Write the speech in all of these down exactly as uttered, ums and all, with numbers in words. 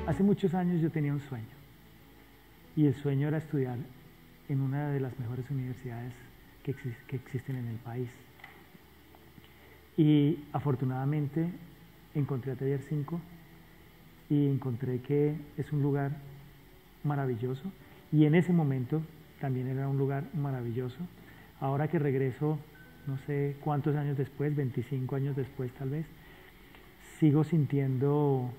Hace muchos años yo tenía un sueño, y el sueño era estudiar en una de las mejores universidades que, exi que existen en el país. Y afortunadamente encontré a Taller cinco y encontré que es un lugar maravilloso, y en ese momento también era un lugar maravilloso. Ahora que regreso, no sé cuántos años después, veinticinco años después tal vez, sigo sintiendo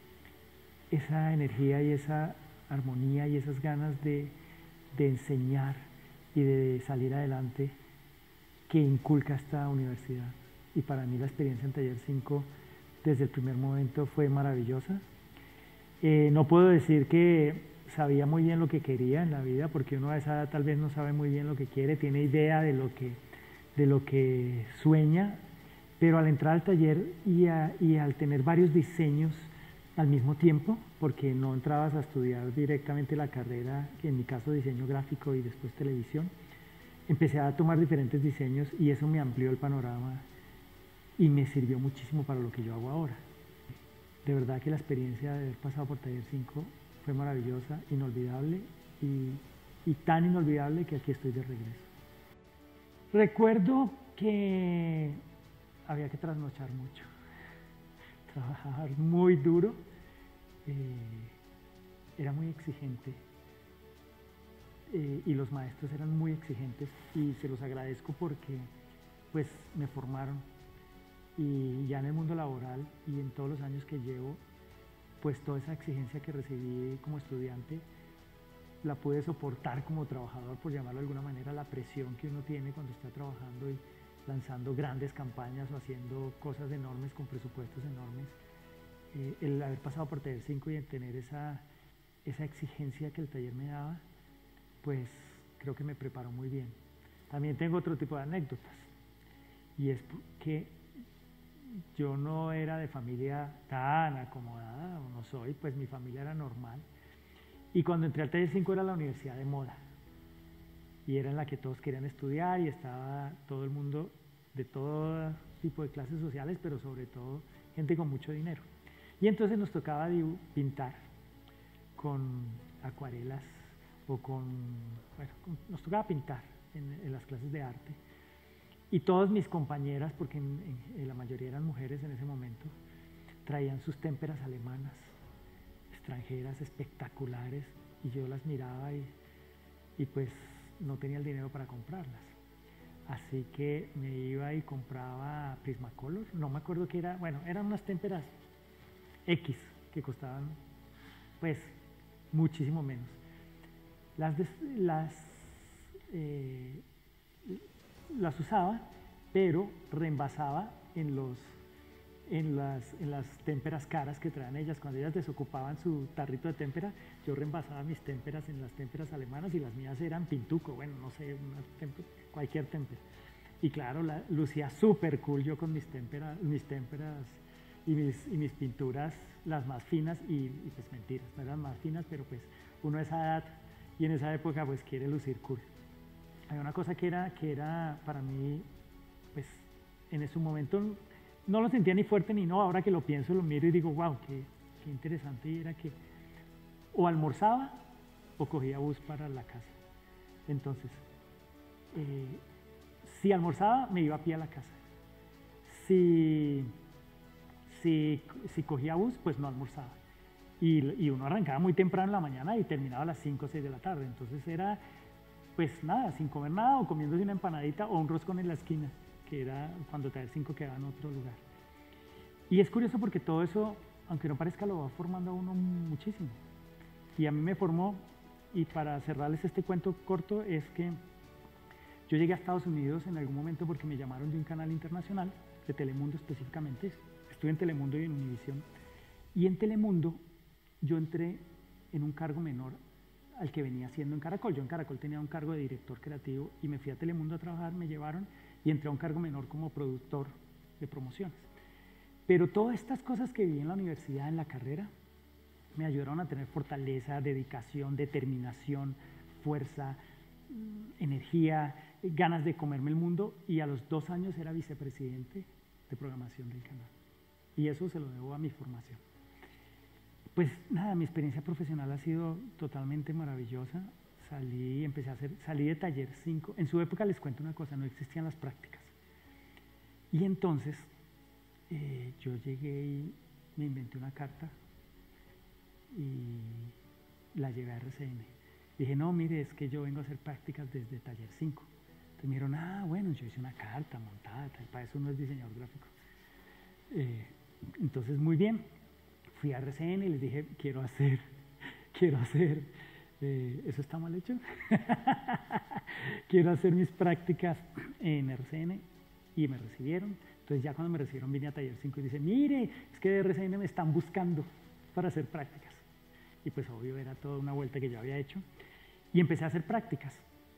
esa energía y esa armonía y esas ganas de, de enseñar y de salir adelante que inculca esta universidad. Y para mí la experiencia en Taller cinco desde el primer momento fue maravillosa. Eh, no puedo decir que sabía muy bien lo que quería en la vida, porque uno a esa edad tal vez no sabe muy bien lo que quiere, tiene idea de lo que, de lo que sueña, pero al entrar al taller y, a, y al tener varios diseños al mismo tiempo, porque no entrabas a estudiar directamente la carrera, que en mi caso diseño gráfico y después televisión, empecé a tomar diferentes diseños y eso me amplió el panorama y me sirvió muchísimo para lo que yo hago ahora. De verdad que la experiencia de haber pasado por Taller cinco fue maravillosa, inolvidable y, y tan inolvidable que aquí estoy de regreso. Recuerdo que había que trasnochar mucho, trabajar muy duro, eh, era muy exigente eh, y los maestros eran muy exigentes y se los agradezco porque pues me formaron, y ya en el mundo laboral y en todos los años que llevo, pues toda esa exigencia que recibí como estudiante la pude soportar como trabajador, por llamarlo de alguna manera, la presión que uno tiene cuando está trabajando y lanzando grandes campañas o haciendo cosas enormes con presupuestos enormes. Eh, el haber pasado por Taller cinco y el tener esa, esa exigencia que el taller me daba, pues creo que me preparó muy bien. También tengo otro tipo de anécdotas, y es que yo no era de familia tan acomodada, o no soy, pues mi familia era normal. Y cuando entré al Taller cinco era la universidad de moda, y era en la que todos querían estudiar y estaba todo el mundo de todo tipo de clases sociales, pero sobre todo gente con mucho dinero. Y entonces nos tocaba pintar con acuarelas o con, bueno, nos tocaba pintar en, en las clases de arte. Y todas mis compañeras, porque en, en, en la mayoría eran mujeres en ese momento, traían sus témperas alemanas, extranjeras, espectaculares, y yo las miraba y, y pues no tenía el dinero para comprarlas. Así que me iba y compraba Prismacolor, no me acuerdo qué era, bueno, eran unas témperas X que costaban pues muchísimo menos. Las, las, eh, las usaba, pero reenvasaba en, los, en, las, en las témperas caras que traían ellas. Cuando ellas desocupaban su tarrito de témpera, yo reenvasaba mis témperas en las témperas alemanas, y las mías eran pintuco, bueno, no sé, una témpera, cualquier témpera. Y claro, la, lucía súper cool yo con mis témperas, mis témperas y mis, y mis pinturas, las más finas, y, y pues mentiras, no eran más finas, pero pues uno a esa edad y en esa época pues quiere lucir cool. Hay una cosa que era, que era para mí, pues en ese momento no lo sentía ni fuerte ni no, ahora que lo pienso, lo miro y digo, wow, qué, qué interesante, y era que o almorzaba o cogía bus para la casa. Entonces, eh, si almorzaba, me iba a pie a la casa. Si, si, si cogía bus, pues no almorzaba. Y, y uno arrancaba muy temprano en la mañana y terminaba a las cinco o seis de la tarde. Entonces era, pues nada, sin comer nada, o comiéndose una empanadita o un roscón en la esquina, que era cuando Taller cinco quedaba en otro lugar. Y es curioso porque todo eso, aunque no parezca, lo va formando a uno muchísimo. Y a mí me formó, y para cerrarles este cuento corto, es que yo llegué a Estados Unidos en algún momento porque me llamaron de un canal internacional, de Telemundo específicamente. Estuve en Telemundo y en Univisión. Y en Telemundo yo entré en un cargo menor al que venía haciendo en Caracol. Yo en Caracol tenía un cargo de director creativo y me fui a Telemundo a trabajar, me llevaron y entré a un cargo menor como productor de promociones. Pero todas estas cosas que viví en la universidad, en la carrera, me ayudaron a tener fortaleza, dedicación, determinación, fuerza, energía, ganas de comerme el mundo, y a los dos años era vicepresidente de programación del canal. Y eso se lo debo a mi formación. Pues nada, mi experiencia profesional ha sido totalmente maravillosa. Salí, empecé a hacer, salí de taller cinco. En su época, les cuento una cosa, no existían las prácticas. Y entonces eh, yo llegué y me inventé una carta y la llevé a R C N. Dije, no, mire, es que yo vengo a hacer prácticas desde taller cinco. Entonces me dijeron, ah, bueno, yo hice una carta montada, tal, para eso no es diseñador gráfico. Eh, entonces, muy bien. Fui a R C N y les dije, quiero hacer, quiero hacer, eh, ¿eso está mal hecho? Quiero hacer mis prácticas en R C N y me recibieron. Entonces ya cuando me recibieron vine a taller cinco y dice, mire, es que de R C N me están buscando para hacer prácticas. Y pues obvio era toda una vuelta que yo había hecho. Y empecé a hacer prácticas.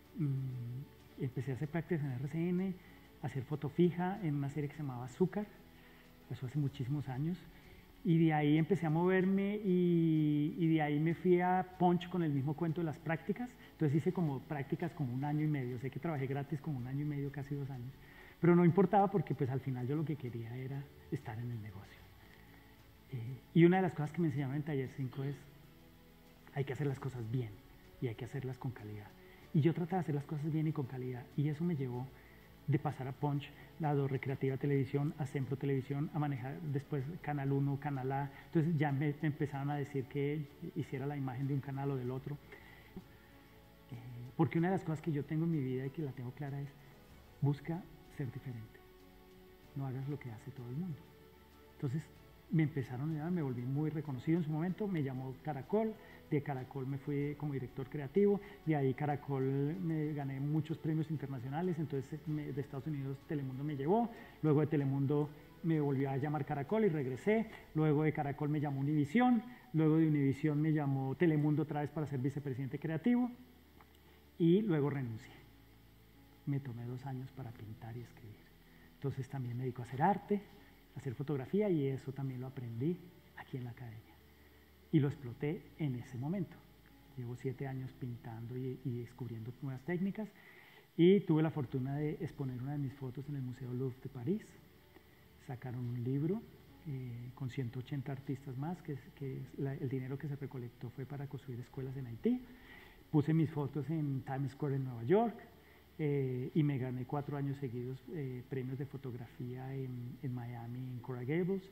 Mm, empecé a hacer prácticas en R C N, a hacer foto fija en una serie que se llamaba Azúcar, eso hace muchísimos años. Y de ahí empecé a moverme y, y de ahí me fui a Punch con el mismo cuento de las prácticas. Entonces hice como prácticas como un año y medio. Sé que trabajé gratis como un año y medio, casi dos años. Pero no importaba porque pues al final yo lo que quería era estar en el negocio. Eh, y una de las cosas que me enseñaron en Taller cinco es hay que hacer las cosas bien y hay que hacerlas con calidad. Y yo trataba de hacer las cosas bien y con calidad. Y eso me llevó de pasar a Punch, lado Recreativa Televisión, a Sempro Televisión, a manejar después Canal uno, Canal A. Entonces ya me, me empezaron a decir que hiciera la imagen de un canal o del otro. Eh, porque una de las cosas que yo tengo en mi vida y que la tengo clara es, busca ser diferente. No hagas lo que hace todo el mundo. Entonces me empezaron a llamar, me volví muy reconocido en su momento, me llamó Caracol, de Caracol me fui como director creativo, de ahí Caracol me gané muchos premios internacionales, entonces me, de Estados Unidos Telemundo me llevó, luego de Telemundo me volvió a llamar Caracol y regresé, luego de Caracol me llamó Univisión, luego de Univisión me llamó Telemundo otra vez para ser vicepresidente creativo y luego renuncié. Me tomé dos años para pintar y escribir. Entonces también me dedico a hacer arte, a hacer fotografía y eso también lo aprendí aquí en la academia. Y lo exploté en ese momento. Llevo siete años pintando y, y descubriendo nuevas técnicas y tuve la fortuna de exponer una de mis fotos en el Museo Louvre de París. Sacaron un libro eh, con ciento ochenta artistas más, que, que la, el dinero que se recolectó fue para construir escuelas en Haití. Puse mis fotos en Times Square en Nueva York eh, y me gané cuatro años seguidos eh, premios de fotografía en, en Miami, en Coral Gables.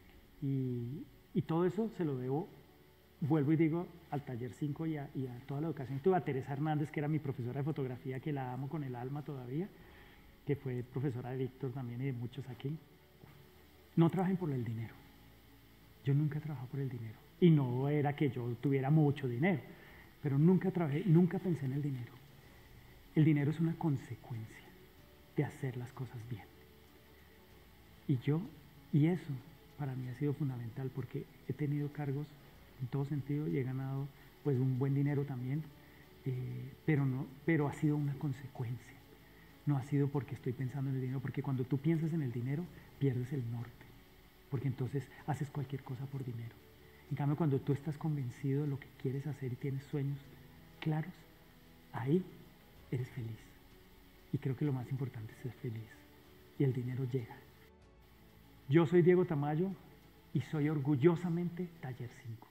Y, y todo eso se lo debo, vuelvo y digo, al Taller cinco y a, y a toda la educación. Tuve a Teresa Hernández, que era mi profesora de fotografía, que la amo con el alma todavía, que fue profesora de Víctor también y de muchos aquí. No trabajen por el dinero. Yo nunca he trabajado por el dinero. Y no era que yo tuviera mucho dinero, pero nunca trabajé, nunca pensé en el dinero. El dinero es una consecuencia de hacer las cosas bien. Y yo, y eso para mí ha sido fundamental porque he tenido cargos en todo sentido y he ganado pues un buen dinero también, eh, pero, no, pero ha sido una consecuencia. No ha sido porque estoy pensando en el dinero, porque cuando tú piensas en el dinero, pierdes el norte, porque entonces haces cualquier cosa por dinero. En cambio, cuando tú estás convencido de lo que quieres hacer y tienes sueños claros, ahí eres feliz. Y creo que lo más importante es ser feliz. Y el dinero llega. Yo soy Diego Tamayo y soy orgullosamente Taller cinco.